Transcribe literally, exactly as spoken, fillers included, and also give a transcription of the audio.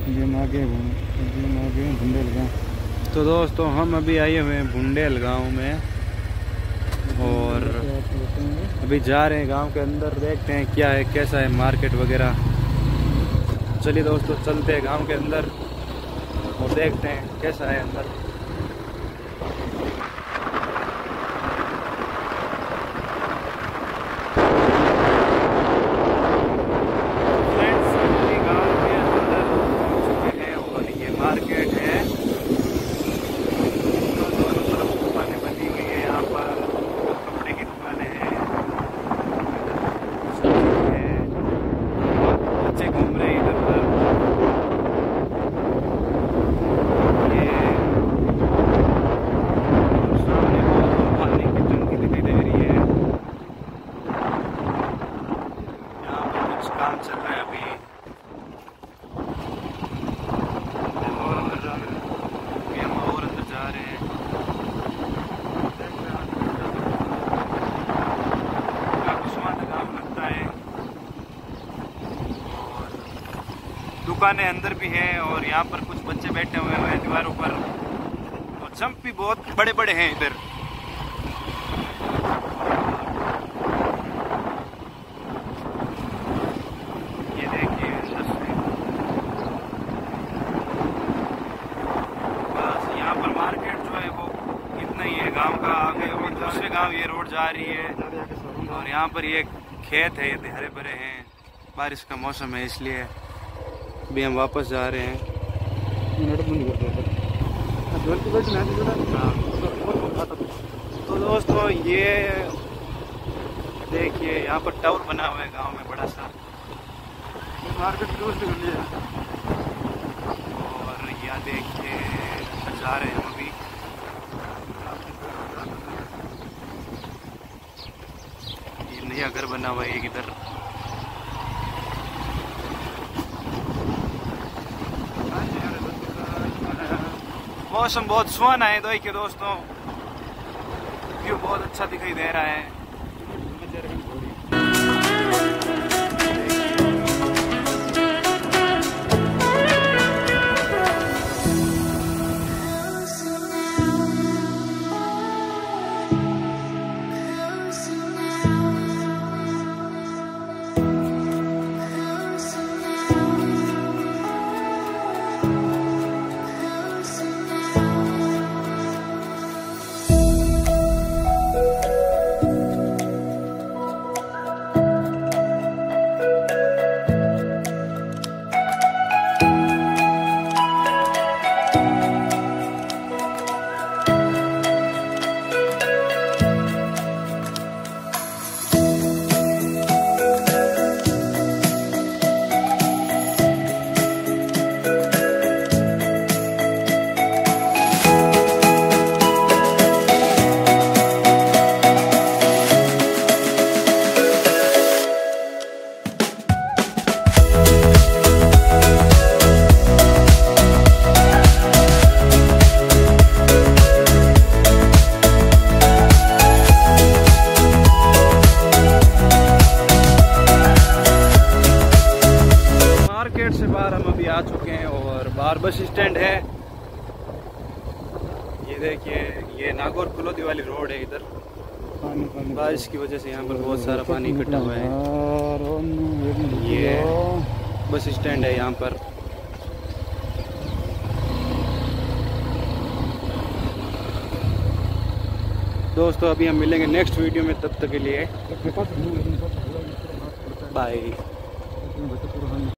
तो दोस्तों हम अभी आए हुए हैं बुंडेल गांव में और अभी जा रहे हैं गांव के अंदर, देखते हैं क्या है कैसा है मार्केट वगैरह। चलिए दोस्तों चलते हैं गांव के अंदर और देखते हैं कैसा है अंदर। काम चल रहा है अभी और अंदर हम और अंदर जा रहे हैं। काफी सुहाना काम लगता है और दुकानें अंदर भी हैं और यहाँ पर कुछ बच्चे बैठे हुए हैं दीवारों पर और जंप भी बहुत बड़े बड़े हैं इधर। गांव का आगे और दूसरे गांव ये रोड जा रही है और यहाँ पर ये खेत है, ये हरे भरे हैं, बारिश का मौसम है इसलिए अभी हम वापस जा रहे हैं। तो दोस्तों ये देखिए यहाँ पर टावर बना हुआ है गांव में बड़ा सा मार्केट और यहाँ देखिए जा रहे हैं हम अभी। नया घर बना हुआ है एक इधर। मौसम बहुत सुहाना है दोई के दोस्तों, व्यू बहुत अच्छा दिखाई दे रहा है। से बाहर हम अभी आ चुके हैं और बाहर बस स्टैंड है। ये देखिए ये नागौर कुलौदी वाली रोड है, इधर बारिश की वजह से यहाँ पर बहुत सारा पानी इकट्ठा हुआ है। ये बस स्टैंड है यहाँ पर। दोस्तों अभी हम मिलेंगे नेक्स्ट वीडियो में, तब तक के लिए बाय।